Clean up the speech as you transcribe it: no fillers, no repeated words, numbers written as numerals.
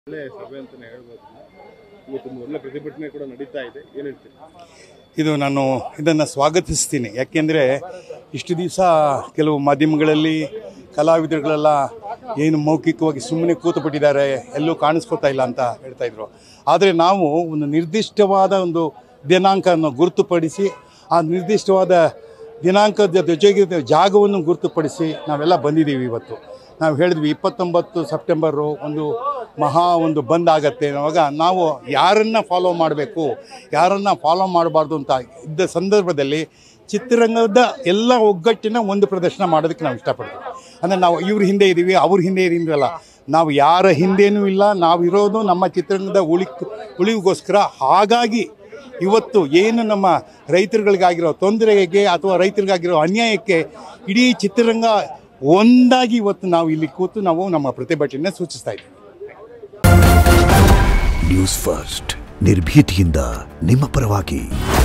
ಒಳ್ಳೆ ಸಭೆ ಅಂತಾನೆ ಹೇಳ್ಬೋದು. ಇವತ್ತು ಒಳ್ಳೆ ಪ್ರತಿಭಟನೆ ಕೂಡ ನಡೀತಾ ಇದೆ, ಏನು ಹೇಳ್ತೀರಿ? ನಾನು ಇದನ್ನು ಸ್ವಾಗತಿಸ್ತೀನಿ. ಯಾಕೆಂದರೆ ಇಷ್ಟು ದಿವಸ ಕೆಲವು ಮಾಧ್ಯಮಗಳಲ್ಲಿ ಕಲಾವಿದರುಗಳೆಲ್ಲ ಏನು ಮೌಖಿಕವಾಗಿ ಸುಮ್ಮನೆ ಕೂತುಬಿಟ್ಟಿದ್ದಾರೆ, ಎಲ್ಲೂ ಕಾಣಿಸ್ಕೊತಾ ಇಲ್ಲ ಅಂತ ಹೇಳ್ತಾಯಿದ್ರು. ಆದರೆ ನಾವು ಒಂದು ನಿರ್ದಿಷ್ಟವಾದ ಒಂದು ದಿನಾಂಕವನ್ನು ಗುರುತುಪಡಿಸಿ, ಆ ನಿರ್ದಿಷ್ಟವಾದ ದಿನಾಂಕದ ಜೊತೆಗೆ ಜಾಗವನ್ನು ಗುರುತುಪಡಿಸಿ ನಾವೆಲ್ಲ ಬಂದಿದ್ದೀವಿ. ಇವತ್ತು ನಾವು ಹೇಳಿದ್ವಿ 29 ಸೆಪ್ಟೆಂಬರು ಒಂದು ಬಂದ್ ಆಗತ್ತೆ. ಅವಾಗ ನಾವು ಯಾರನ್ನು ಫಾಲೋ ಮಾಡಬೇಕು, ಯಾರನ್ನು ಫಾಲೋ ಮಾಡಬಾರ್ದು ಅಂತ ಇದ್ದ ಸಂದರ್ಭದಲ್ಲಿ ಚಿತ್ರರಂಗದ ಎಲ್ಲ ಒಗ್ಗಟ್ಟಿನ ಒಂದು ಪ್ರದರ್ಶನ ಮಾಡೋದಕ್ಕೆ ನಾವು ಇಷ್ಟಪಡ್ತೀವಿ. ಅಂದರೆ ನಾವು ಇವ್ರ ಹಿಂದೆ ಇದ್ದೀವಿ, ಅವ್ರ ಹಿಂದೆ ಇದ್ದೀವಲ್ಲ, ನಾವು ಯಾರ ಹಿಂದೇನೂ ಇಲ್ಲ. ನಾವಿರೋದು ನಮ್ಮ ಚಿತ್ರರಂಗದ ಉಳಿವಿಗೋಸ್ಕರ. ಹಾಗಾಗಿ ಇವತ್ತು ಏನು ನಮ್ಮ ರೈತರುಗಳಿಗಾಗಿರೋ ತೊಂದರೆಗೆ ಅಥವಾ ರೈತರಿಗಾಗಿರೋ ಅನ್ಯಾಯಕ್ಕೆ ಇಡೀ ಚಿತ್ರರಂಗ ಒಂದಾಗಿ ಇವತ್ತು ನಾವು ಇಲ್ಲಿ ಕೂತು ನಾವು ನಮ್ಮ ಪ್ರತಿಭಟನೆ ಸೂಚಿಸ್ತಾ ಇದ್ದೀವಿ. ನ್ಯೂಸ್ ಫಸ್ಟ್, ನಿರ್ಭೀತಿಯಿಂದ ನಿಮ್ಮ ಪರವಾಗಿ.